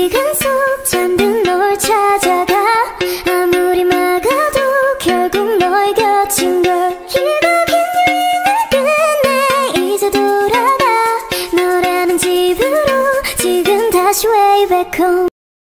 시간 속 잠든 널 찾아가 아무리 막아도 결국 너의 곁인 걸 길고 긴 여행을 끝내 이제 돌아가 너라는 집으로 지금 다시 way back home.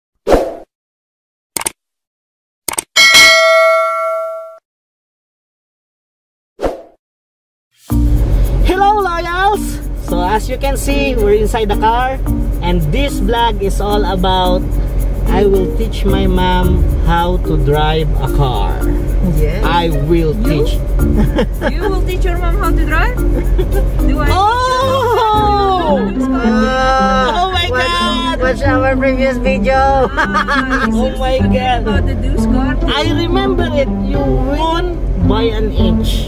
Hello loyals! So as you can see, we're inside the car and this vlog is all about I will teach my mom how to drive a car. Yes. I will teach. You will teach your mom how to drive? Do I? Oh! Oh my god! Watch our previous video. Oh my god! About the Deuce car. I remember it. You won by an inch.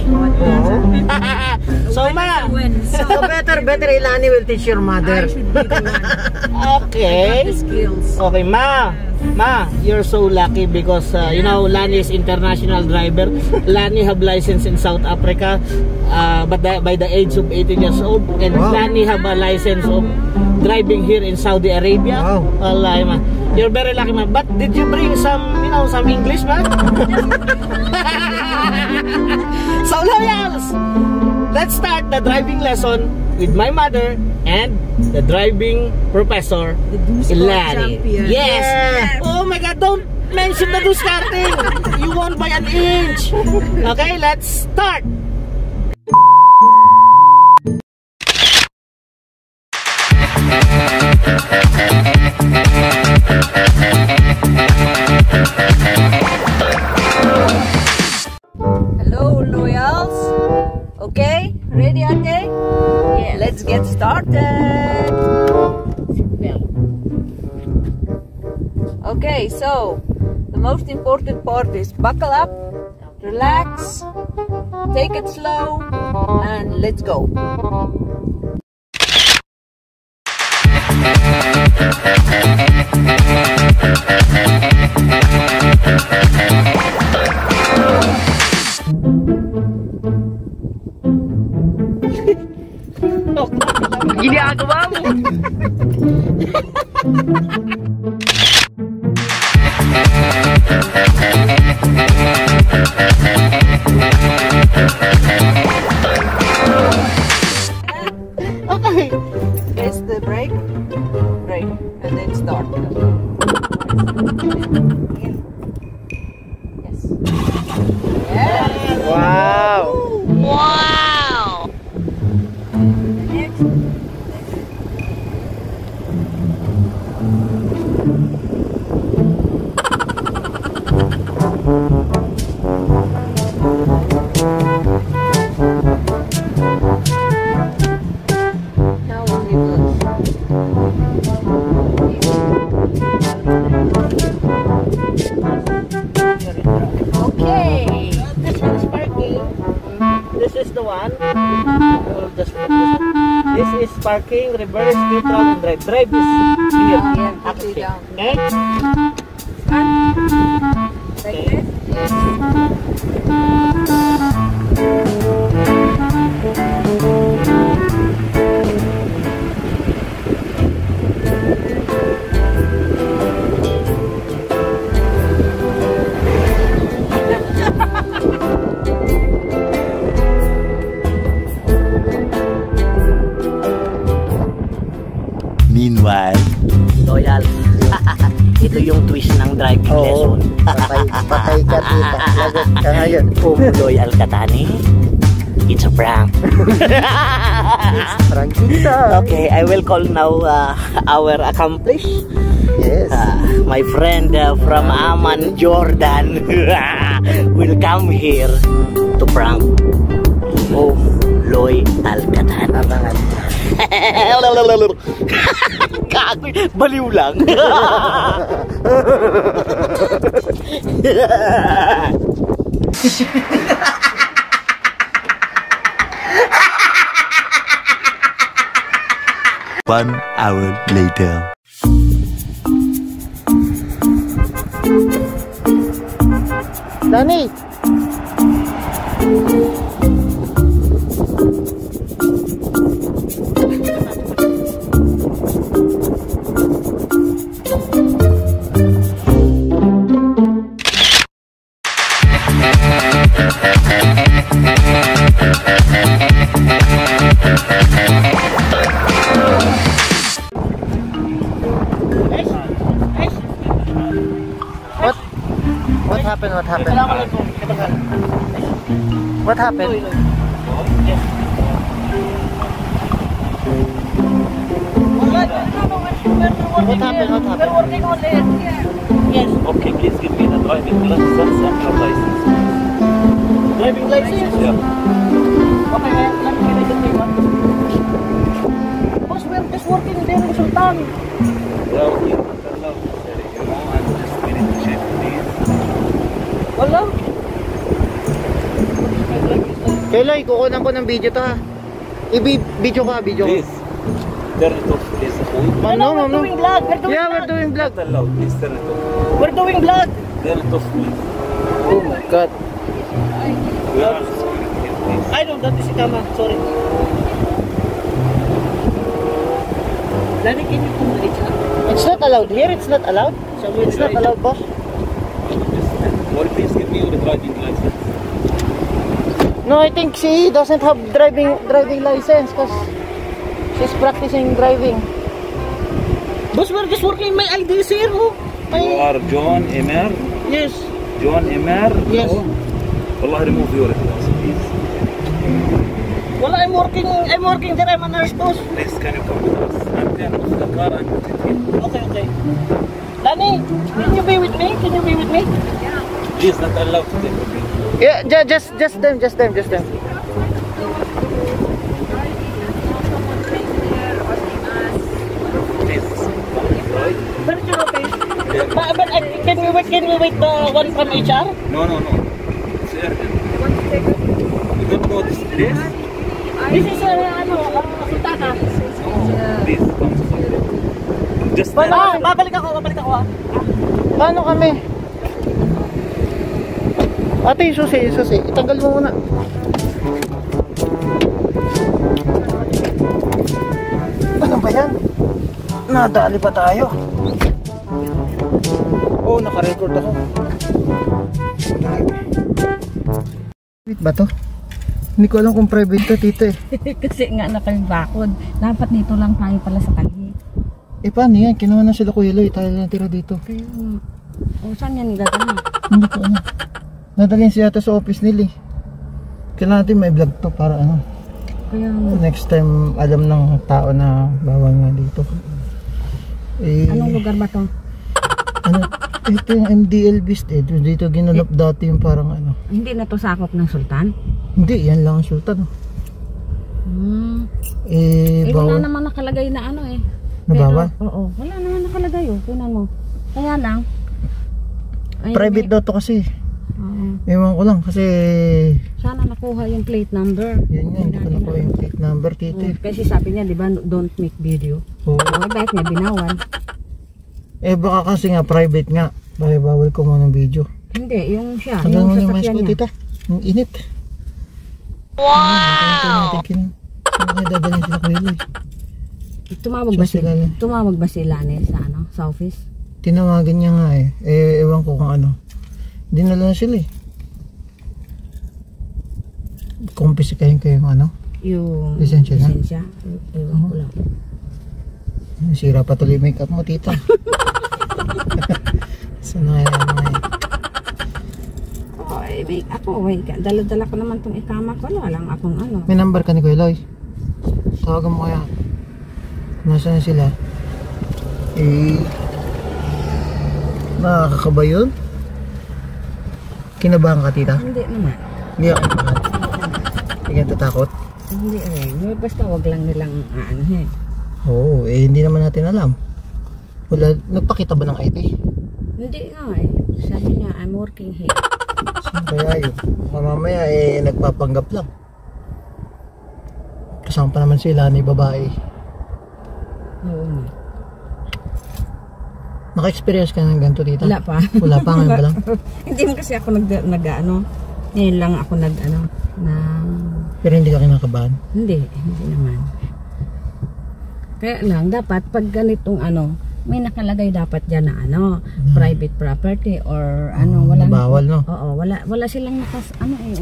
So ma, So better Ilani will teach your mother. I should be the one. okay. The skills. Okay, ma, you're so lucky because you know Lani is international driver. Lani have license in South Africa, but by the age of 18 years old, and wow. Lani have a license of driving here in Saudi Arabia. Wow. Wallahi, ma. You're very lucky, ma. But did you bring some, you know, some English, ma? So loyals, let's start the driving lesson with my mother and the driving professor, The Deuce car Ilani. champion. Yes. Yes. Oh my God! Don't mention the Deuce car thing. You won by an inch. Okay, let's start. Hello, loyals. Okay, ready, Ate? Yeah. Let's get started. Okay, so the most important part is buckle up, relax, take it slow, and let's go. Ginagawa mo. Okay. Press the brake, and then start. Yes. Yes. Wow. Wow. Next. Now only those. Okay. This one is parking. This is the one. We'll just put this is parking, reverse, neutral, and drive. Drive is here. Yeah, put it Okay. down. Okay? Like Okay. this? Meanwhile, Loyal. Ito yung twist ng driving lesson. patay ka tita. Lagot ka ngayon. Kung loyal ka, Tani, it's a prank. Prank kita. Okay, I will call now our accomplice. Yes. My friend from Amman, Jordan will come here to prank Loy Alcatan. Abangan. Kagoy, baliw lang. One hour later. Dani. What happened? Yes. What happened? What happened? We're working on it. Yes. Okay, please give me the driving license and your license. Driving license? Yeah. Okay, let me get the one. Boss, we're just working there in Sultan. Yeah, okay. Hello. You know, I'm just willing to check, please. Wala. Keloy, kukunan ko ng video to ha. Video ka, video ko. Please. Turn it off, please. No, We're doing vlog. We're doing Yeah, vlog. we're doing vlog. Not allowed. Please turn it off. We're doing vlog. Turn it off, please. Oh my God. We are security here, please. I don't, that is si Kama. Sorry. Lani, can you come to HR? It's not allowed here. It's not allowed. It's not allowed, boss. Or please give me your driving license. No, I think she doesn't have driving license because she's practicing driving. Boss, we're just working. My ID is here. Oh. You are John Emer. Yes. John Emer. Yes. Oh. Allah, remove your license, please. Well, I'm working there. I'm a nurse, boss. Please, can you come with us? And turn off the car and put it here. Okay, okay. Lani, can you be with me? Can you be with me? Please, not allowed to take a video. Yeah, just them. Please. But you're okay. But can we wait the one from HR? No. It's urgent. You don't know this place? This is Sultana. Please, come to something. Just Babalik ako ah. Paano kami? Ate, yung susi. Itanggal mo muna. Ano ba yan? Nadali pa tayo. Oh, naka-record ako. Wait ba to? Hindi ko alam kung private to, tito eh. Kasi nga nakalibakod. Dapat dito lang tayo pala sa kali. Eh paano yan? Kinuha na sila Kuya Loy. Tayo lang tira dito. Kaya o saan yan gagawin? Hindi ko ano. Nadalhin siya ito sa office nila eh. Kailangan natin may vlog to para ano. Kaya Next time alam ng tao na bawal nga dito. Eh, anong lugar ba to? ano, ito yung MDL Beast eh. Dito ginanap dati yung parang ano. Hindi na to sakop ng Sultan? Hindi, yan lang ang Sultan. Eh, Bawal. wala naman nakalagay na ano eh. Nabawal? Pero, oo, wala naman nakalagay oh. Tingnan mo. Kaya lang. Ay, Private daw to kasi. Oo. Ewan ko lang kasi Sana nakuha yung plate number. yan nga, hindi ko nakuha yung plate number tito eh. Kasi sabi niya, di ba, don't make video. Oo. Okay, bakit niya binawal? Eh baka kasi nga private nga. Bawal ko muna ng video. Hindi, yung siya, Hanggang yung mo yung mais sasakyan ko niya. tita. Yung init. Wow! Saan kaya dadalhin sila Kuya Loy? Tumawag ba sila sa ano, sa office? Tinawagan niya nga eh. Ewan ko kung ano. Dinala na sila eh. Kumpisikahin ko yung ano. Yung Lisensya na? lisensya. Ewan ko lang. Sira pa tuloy make up mo tita. Saan na kaya ano eh. Oh, eh, ako, dala-dala ko naman tong ikama ko. Wala lang akong ano. May number ka ni Kuya Loy? Tawagan mo kaya. Nasaan na sila? Nakakaba yun? Kinabahan ka tita? Hindi naman. Hindi ako kinabahan. Hindi ka tatakot? Hindi eh. Basta wag lang nilang ano eh. Oo, hindi naman natin alam. Wala, nagpakita ba ng ID? Hindi nga eh. Sabi niya, I'm working here. Saan kaya yun? Mamaya nagpapanggap lang. Kasama pa naman sila ni babae. Oo nga. Naka-experience ka ng ganito dito? Wala pa. Wala pa, ngayon pa lang? Hindi mo kasi ako nag-ano. Ngayon lang ako nag-ano. Pero hindi ka kinakabahan? Hindi naman. Kaya lang, dapat pag ganitong ano, may nakalagay dapat dyan na ano, private property or ano, wala bawal no? Oo, wala silang ano eh.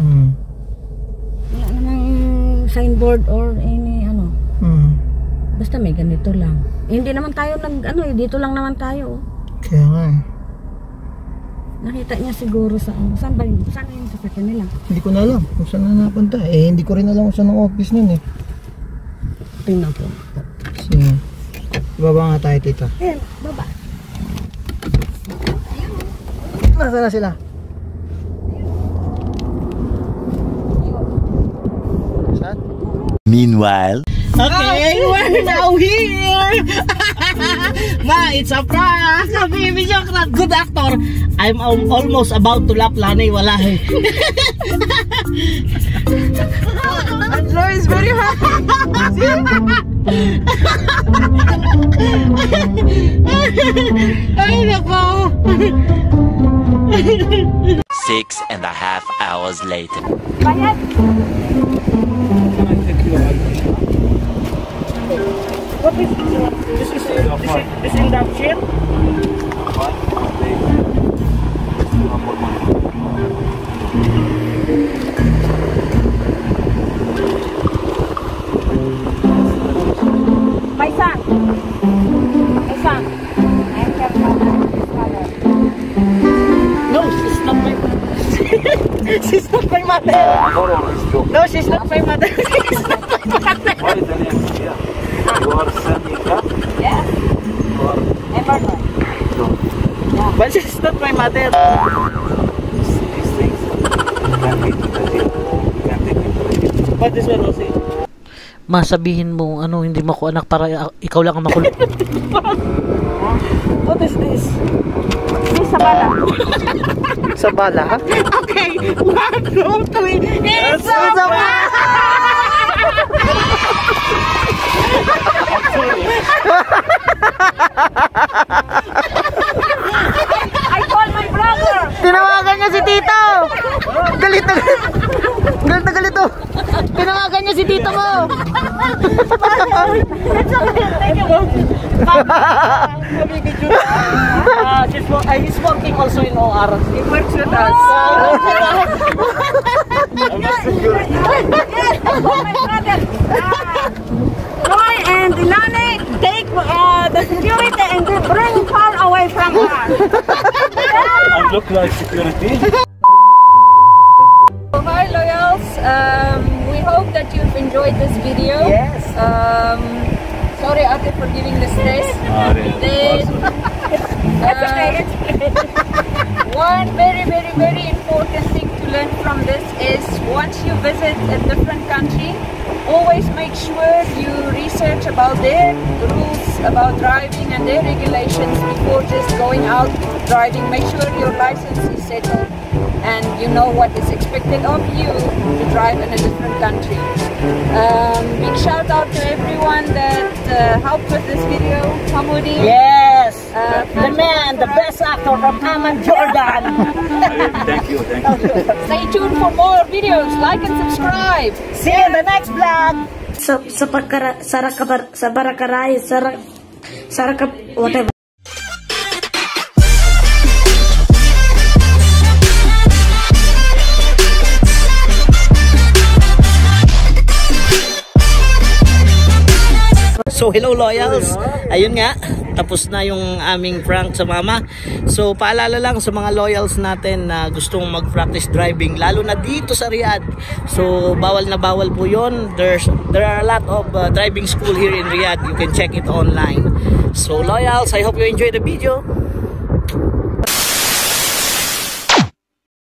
Wala namang signboard or any ano. Basta may ganito lang. Eh, hindi naman tayo dito lang naman tayo. Kaya nga eh. Nakita niya siguro sa saan ba yung sasakyan nila? Hindi ko na alam kung saan na napunta. Hindi ko rin alam kung saan ang office nun eh. Tingnan po. Sige. Ibaba nga tayo, tita. Ayan, baba. Nasaan na sila? Saan? Meanwhile, Okay, we're now here! Ma, it's a prank! Baby joke na good actor. I'm almost about to laugh, Lanay, wala eh. Andrew is very happy. Ay, nako! 6.5 hours later. What is this induction? My son. My son. I'm your father. No, she's not my she's not my mother. No, she's not my mother. Why the name here? You are sending up? Yes. Or Ever. But she's not my mother. these things? You can take it to the gym. You can take it to the gym. What is what Rosie? Ma, sabihin mo, ano, hindi mo ako anak para ikaw lang ang makulit. What is this? This Sabala. Sa bala, ha? Okay, 1, 2, 3, it's a I call my brother. Tinawagan niya si Tito! Galit na galit! Galit na galit to! Tinawagan niya si Tito mo! He's working also in OR. He works with us. Roy and Ilani take the security and they bring far away from her. I look like security. Hi Loyals, we hope that you've enjoyed this video. Yes. Sorry Ate for giving the stress. Then, one very important thing to learn from this is once you visit a different country, always make sure you research about their rules about driving and their regulations before just going out driving. Make sure your license is settled and you know what is expected of you to drive in a different country. Big shout out to everyone that helped with this video. Hamoudi. Yes. The man, the best actor from Amman, Jordan. Thank you, thank you. Stay tuned for more videos. Like and subscribe. See you in the next vlog. Whatever. So hello loyals, ayun nga, tapos na yung aming prank sa mama. So paalala lang sa mga loyals natin na gustong mag-practice driving, lalo na dito sa Riyadh. So bawal na bawal po yun. There are a lot of driving school here in Riyadh. You can check it online. So loyals, I hope you enjoy the video.